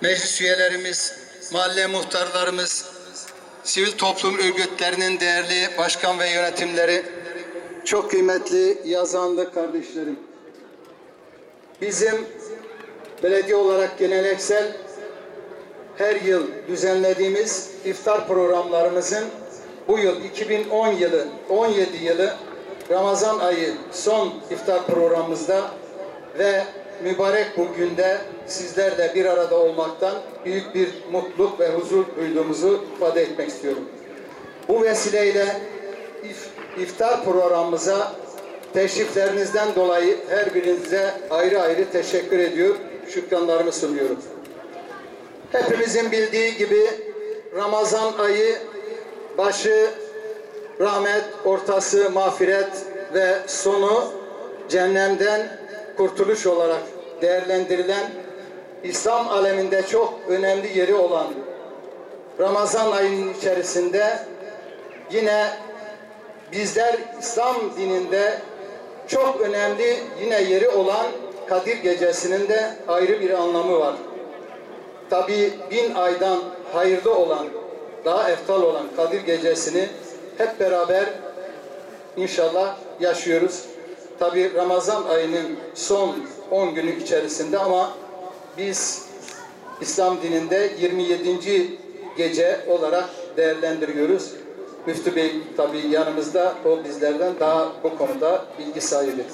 meclis üyelerimiz, mahalle muhtarlarımız, sivil toplum örgütlerinin değerli başkan ve yönetimleri, çok kıymetli yazanlı kardeşlerim. Bizim belediye olarak geleneksel her yıl düzenlediğimiz iftar programlarımızın bu yıl 2010 yılı 17 yılı Ramazan ayı son iftar programımızda ve mübarek bugünde sizlerle bir arada olmaktan büyük bir mutluluk ve huzur duyduğumuzu ifade etmek istiyorum. Bu vesileyle iftar programımıza teşriflerinizden dolayı her birinize ayrı ayrı teşekkür ediyor, şükranlarımı sunuyorum. Hepimizin bildiği gibi Ramazan ayı başı rahmet, ortası mağfiret ve sonu cehennemden kurtuluş olarak değerlendirilen, İslam aleminde çok önemli yeri olan Ramazan ayının içerisinde yine bizler İslam dininde çok önemli yine yeri olan Kadir Gecesi'nin de ayrı bir anlamı var. Tabi 1000 aydan hayırlı olan, daha eftal olan Kadir Gecesi'ni hep beraber inşallah yaşıyoruz. Tabi Ramazan ayının son 10 günü içerisinde ama biz İslam dininde 27. gece olarak değerlendiriyoruz. Müftü Bey tabi yanımızda, o bizlerden daha bu konuda bilgi sahibi.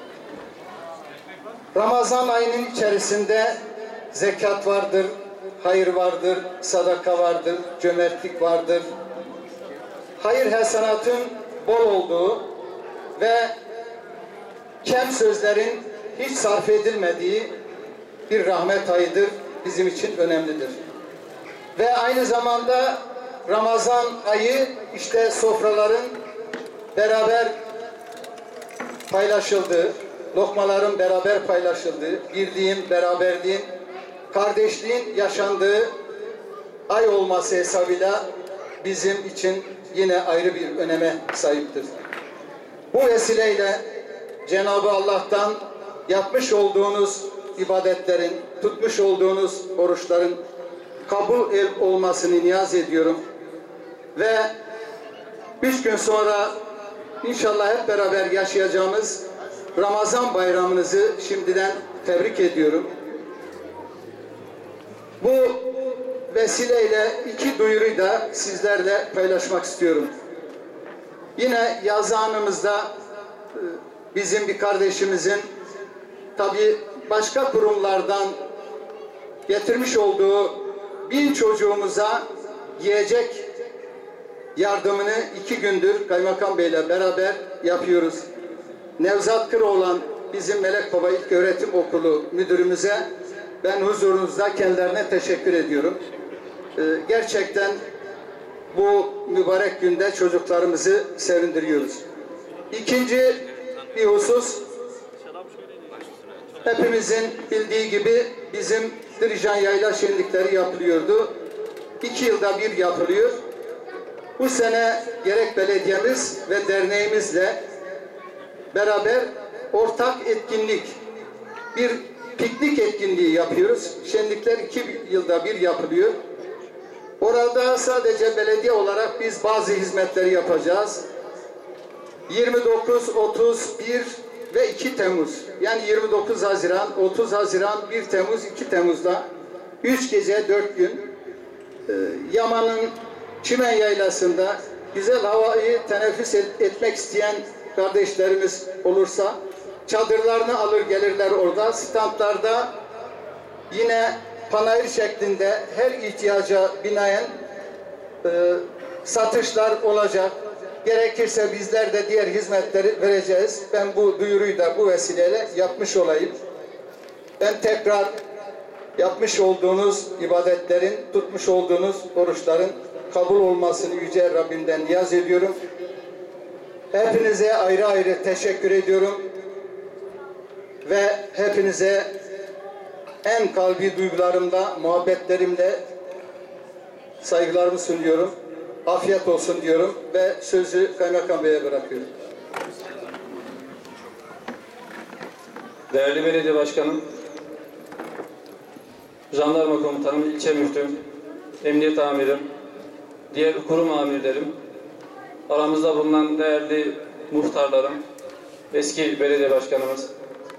Ramazan ayının içerisinde zekat vardır, hayır vardır, sadaka vardır, cömertlik vardır. Hayır hasenatın bol olduğu ve kem sözlerin hiç sarf edilmediği bir rahmet ayıdır, bizim için önemlidir. Ve aynı zamanda Ramazan ayı işte sofraların beraber paylaşıldığı, lokmaların beraber paylaşıldığı, birliğin, beraberliğin, kardeşliğin yaşandığı ay olması hesabıyla bizim için yine ayrı bir öneme sahiptir. Bu vesileyle Cenab-ı Allah'tan yapmış olduğunuz ibadetlerin, tutmuş olduğunuz oruçların kabul olmasını niyaz ediyorum. Ve 3 gün sonra inşallah hep beraber yaşayacağımız Ramazan bayramınızı şimdiden tebrik ediyorum. Bu vesileyle 2 duyuruyu da sizlerle paylaşmak istiyorum. Yine yazanımızda bizim bir kardeşimizin tabi başka kurumlardan getirmiş olduğu 1000 çocuğumuza yiyecek yardımını 2 gündür Kaymakam Bey'le beraber yapıyoruz. Nevzat Kıroğlan bizim Melek Baba İlköğretim Okulu müdürümüze ben huzurunuzda kendilerine teşekkür ediyorum. Gerçekten bu mübarek günde çocuklarımızı sevindiriyoruz. İkinci bir husus, hepimizin bildiği gibi bizim Dirijan Yayla şenlikleri yapılıyordu. 2 yılda bir yapılıyor. Bu sene gerek belediyemiz ve derneğimizle beraber ortak etkinlik, bir piknik etkinliği yapıyoruz. Şenlikler 2 yılda bir yapılıyor. Orada sadece belediye olarak biz bazı hizmetleri yapacağız. 29, 31 ve 2 Temmuz. Yani 29 Haziran, 30 Haziran, 1 Temmuz, 2 Temmuz'da 3 gece 4 gün Yaman'ın Çimen Yaylası'nda güzel havayı teneffüs etmek isteyen kardeşlerimiz olursa çadırlarını alır gelirler orada. Standlarda yine panayır şeklinde her ihtiyaca binaen satışlar olacak. Gerekirse bizler de diğer hizmetleri vereceğiz. Ben bu duyuruyu da bu vesileyle yapmış olayım. Ben tekrar yapmış olduğunuz ibadetlerin, tutmuş olduğunuz oruçların kabul olmasını Yüce Rabbimden niyaz ediyorum. Hepinize ayrı ayrı teşekkür ediyorum. Ve hepinize en kalbi duygularımla, muhabbetlerimle saygılarımı sunuyorum. Afiyet olsun diyorum ve sözü Kaymakam Bey'e bırakıyorum. Değerli Belediye Başkanım, jandarma komutanım, ilçe müftüm, emniyet amirim, diğer kurum amirlerim, aramızda bulunan değerli muhtarlarım, eski belediye başkanımız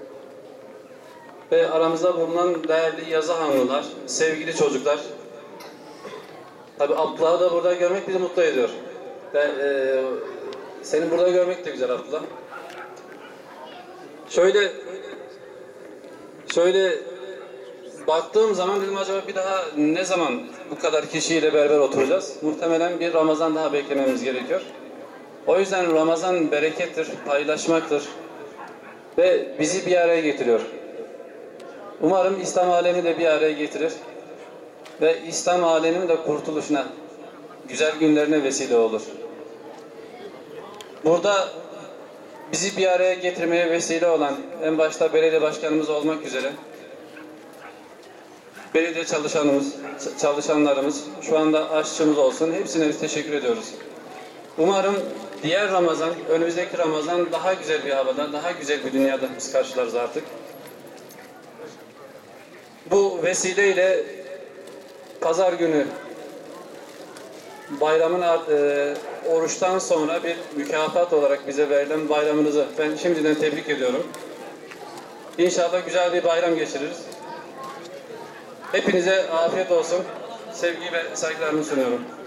ve aramızda bulunan değerli yazı hanımlar, sevgili çocuklar. Tabii Abdullah'ı da burada görmek bizi mutlu ediyor. Ve seni burada görmek de güzel Abdullah. Şöyle baktığım zaman dedim acaba bir daha ne zaman bu kadar kişiyle beraber oturacağız? Muhtemelen bir Ramazan daha beklememiz gerekiyor. O yüzden Ramazan berekettir, paylaşmaktır ve bizi bir araya getiriyor. Umarım İslam alemi de bir araya getirir ve İslam aleminin de kurtuluşuna, güzel günlerine vesile olur. Burada bizi bir araya getirmeye vesile olan en başta belediye başkanımız olmak üzere belediye çalışanlarımız, şu anda aşçımız olsun, hepsine biz teşekkür ediyoruz. Umarım diğer Ramazan, önümüzdeki Ramazan daha güzel bir havada, daha güzel bir dünyada biz karşılarız artık. Bu vesileyle pazar günü bayramın oruçtan sonra bir mükafat olarak bize verilen bayramınızı ben şimdiden tebrik ediyorum. İnşallah güzel bir bayram geçiririz. Hepinize afiyet olsun. Sevgi ve saygılarımı sunuyorum.